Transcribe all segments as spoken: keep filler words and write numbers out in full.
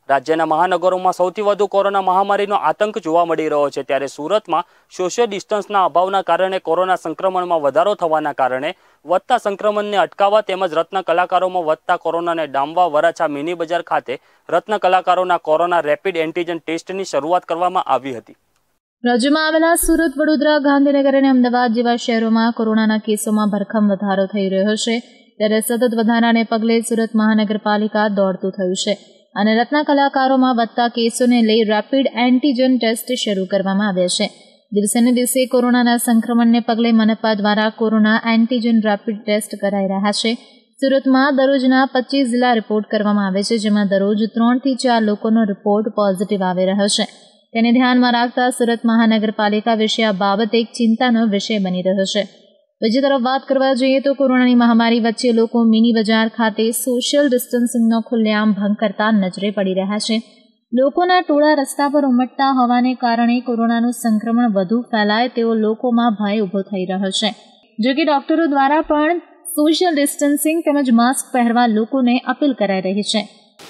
રાજ્યના મહાનગરોમાં સૌથી વધુ કોરોના મહામારીનો આતંક જોવા મળી રહ્યો છે, ત્યારે સુરતમાં સોશિયલ ડિસ્ટન્સના અભાવના કારણે કોરોના સંક્રમણમાં વધારો થવાના કારણે વધતા સંક્રમણને અટકાવવા તેમજ રત્ન કલાકારોમાં વધતા કોરોનાને ડામવા વરાછા મિની બજાર ખાતે રત્ન કલાકારોના કોરોના રેપિડ એન્ટીજન ટેસ્ટની શરૂઆત કરવામાં આવી હતી। રાજ્યમાં આવેલા સુરત, વડોદરા, ગાંધીનગર અને અમદાવાદ જેવા શહેરોમાં કોરોનાના કેસોમાં ભરખમ વધારો થઈ રહ્યો છે, ત્યારે સતત વધારાને પગલે સુરત મહાનગરપાલિકા દોડતું થયું છે અને રત્ન કલાકારોમાં વધતા કેસોને લઈ રેપિડ એન્ટીજન ટેસ્ટ શરૂ કરવામાં આવ્યા છે। દિવસે ને દિવસે કોરોનાના સંક્રમણને પગલે મનપા દ્વારા કોરોના એન્ટીજન રેપિડ ટેસ્ટ કરાઈ રહ્યા છે। સુરતમાં દરરોજના પચીસ જિલ્લા રિપોર્ટ કરવામાં આવે છે, જેમાં દરરોજ ત્રણથી ચાર લોકોનો રિપોર્ટ પોઝિટિવ આવી રહ્યો છે। તેને ધ્યાનમાં રાખતા સુરત મહાનગરપાલિકા વિશે આ બાબત એક ચિંતાનો વિષય બની રહ્યો છે। બીજી તરફ વાત કરવા જઈએ તો કોરોનાની મહામારી વચ્ચે લોકો મિની બજાર ખાતે સોશિયલ ડિસ્ટન્સિંગનો ખુલ્લેઆમ ભંગ કરતા નજરે પડી રહ્યા છે। લોકોના ટોળા રસ્તા પર ઉમટતા હોવાને કારણે કોરોનાનું સંક્રમણ વધુ ફેલાય તેવો લોકોમાં ભય ઊભો થઈ રહ્યો છે। જો કે ડોક્ટરો દ્વારા પણ સોશિયલ ડિસ્ટન્સિંગ તેમજ માસ્ક પહેરવા લોકોને અપીલ કરાઈ રહી છે।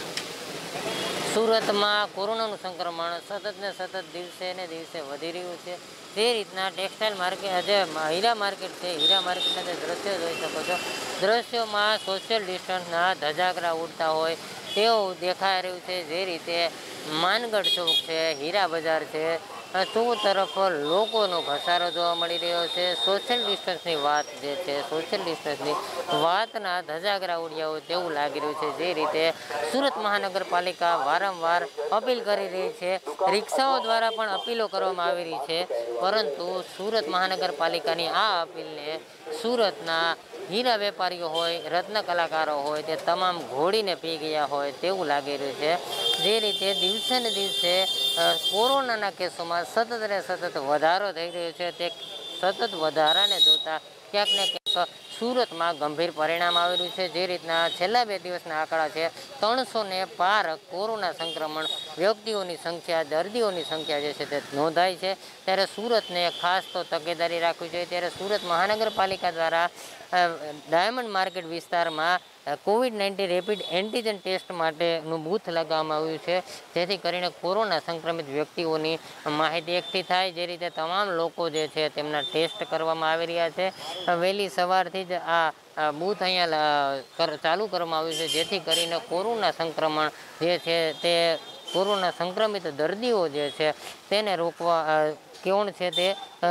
સુરતમાં કોરોનાનું સંક્રમણ સતત ને સતત દિવસે ને દિવસે વધી રહ્યું છે। તે રીતના ટેક્સટાઇલ માર્કેટ જે હીરા માર્કેટ છે, હીરા માર્કેટના જે દ્રશ્યો જોઈ શકો છો, દ્રશ્યોમાં સોશિયલ ડિસ્ટન્સના ધજાગરા ઉડતા હોય તેવું દેખાઈ રહ્યું છે। જે રીતે માનગઢ ચોક છે, હીરા બજાર છે, ચૌ તરફ લોકોનો ઘસારો જોવા મળી રહ્યો છે। સોશિયલ ડિસ્ટન્સની વાત જે છે, સોશિયલ ડિસ્ટન્સની વાતના ધજાગરા ઉડ્યા હોય તેવું લાગી રહ્યું છે। જે રીતે સુરત મહાનગરપાલિકા વારંવાર અપીલ કરી રહી છે, રિક્ષાઓ દ્વારા પણ અપીલો કરવામાં આવી રહી છે, પરંતુ સુરત મહાનગરપાલિકાની આ અપીલને સુરતના હીરા વેપારીઓ હોય, રત્ન કલાકારો હોય તે તમામ ઘોડીને પી ગયા હોય તેવું લાગી રહ્યું છે। જે રીતે દિવસે ને દિવસે કોરોનાના કેસોમાં સતત ને સતત વધારો થઈ રહ્યો છે, તે સતત વધારાને જોતા ક્યાંક ને ક્યાંક સુરતમાં ગંભીર પરિણામ આવી રહ્યું છે। જે રીતના છેલ્લા બે દિવસના આંકડા છે, ત્રણસો ને પાર કોરોના સંક્રમણ વ્યક્તિઓની સંખ્યા, દર્દીઓની સંખ્યા જે છે તે નોંધાઈ છે। ત્યારે સુરતને ખાસ તો તકેદારી રાખવી જોઈએ। ત્યારે સુરત મહાનગરપાલિકા દ્વારા ડાયમંડ માર્કેટ વિસ્તારમાં covid nineteen rapid antigen test માટેનું બૂથ લગાવવામાં આવ્યું છે, જેથી કરીને કોરોના સંક્રમિત વ્યક્તિઓની માહિતી એકઠી થાય। જે રીતે તમામ લોકો જે છે તેમના ટેસ્ટ કરવામાં આવી રહ્યા છે। વહેલી સવારથી જ આ બૂથ અહીંયા ચાલુ કરવામાં આવ્યું છે, જેથી કરીને કોરોના સંક્રમણ જે છે તે કોરોના સંક્રમિત દર્દીઓ જે છે તેને રોકવા કોણ છે તે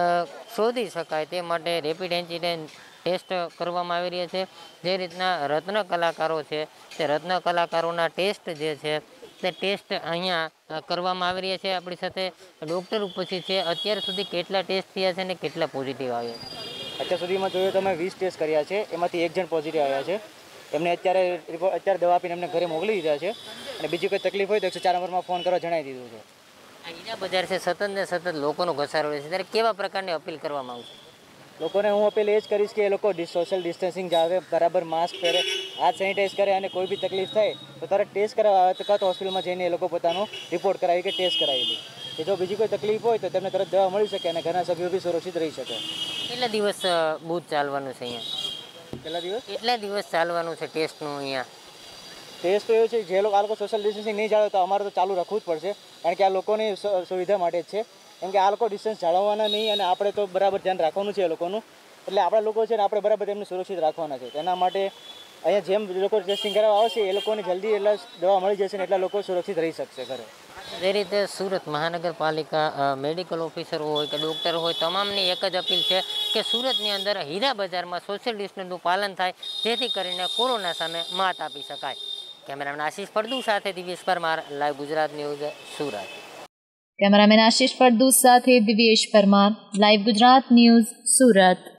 શોધી શકાય તે માટે રેપિડ એન્ટીજન ટેસ્ટ કરવામાં આવી રહ્યા છે। જે રીતના રત્ન કલાકારો છે તે રત્ન કલાકારોના ટેસ્ટ જે છે તે ટેસ્ટ અહીંયા કરવામાં આવી રહ્યા છે। આપણી સાથે ડૉક્ટર ઉપસ્થિત છે। અત્યાર સુધી કેટલા ટેસ્ટ થયા છે અને કેટલા પોઝિટિવ આવ્યા છે? અત્યાર સુધીમાં જોઈએ તો અમે વીસ ટેસ્ટ કર્યા છે, એમાંથી એક જણ પોઝિટિવ આવ્યા છે। એમને અત્યારે અત્યારે દવા આપીને એમને ઘરે મોકલી દીધા છે અને બીજી કોઈ તકલીફ હોય તો એકસો ચાર નંબરમાં ફોન કરવા જણાવી દીધું છે। આ હીરા બજાર છે, સતત ને સતત લોકોનો ઘસારો રહે છે, ત્યારે કેવા પ્રકારની અપીલ કરવામાં આવશે? લોકોને હું અપીલ એ જ કરીશ કે એ લોકો સોશિયલ ડિસ્ટન્સિંગ જાળવે, બરાબર માસ્ક પહેરે, હાથ સેનિટાઈઝ કરે અને કોઈ બી તકલીફ થાય તો તરત ટેસ્ટ કરાવવા આવે તો કાં તો હોસ્પિટલમાં જઈને એ લોકો પોતાનો રિપોર્ટ કરાવી કે ટેસ્ટ કરાવી લે કે જો બીજી કોઈ તકલીફ હોય તો તેમને તરત દવા મળી શકે અને ઘરના સભ્યો બી સુરક્ષિત રહી શકે। કેટલા દિવસ બૂથ ચાલવાનું છે અહીંયા? કેટલા દિવસ કેટલા દિવસ ચાલવાનું છે ટેસ્ટનું અહીંયા? ટેસ્ટ તો એવું છે જે લોકો આ લોકો સોશિયલ ડિસ્ટન્સિંગ નહીં જાળવે તો અમારે તો ચાલુ રાખવું જ પડશે, કારણ કે આ લોકોની સુવિધા માટે જ છે। કેમ કે આ લોકો ડિસ્ટન્સ જાળવવાના નહીં અને આપણે તો બરાબર ધ્યાન રાખવાનું છે એ લોકોનું, એટલે આપણા લોકો છે ને આપણે બરાબર એમને સુરક્ષિત રાખવાના છે। તેના માટે અહીંયા જેમ લોકો ટેસ્ટિંગ કરાવવા આવશે એ લોકોને જલ્દી એટલા દવા મળી જશે ને એટલા લોકો સુરક્ષિત રહી શકશે ઘરે। જે રીતે સુરત મહાનગરપાલિકા મેડિકલ ઓફિસર હોય કે ડૉક્ટર હોય તમામની એક જ અપીલ છે કે સુરતની અંદર હીરા બજારમાં સોશિયલ ડિસ્ટન્સનું પાલન થાય, જેથી કરીને કોરોના સામે માત આપી શકાય। કેમેરામેન આશીષ ફળદુ સાથે Divyesh Parmar, live Gujarat news, Surat. Cameraman Ashish Faldu સાથે દિવ્યેશ પરમાર, લાઈવ ગુજરાત ન્યૂઝ, સુરત।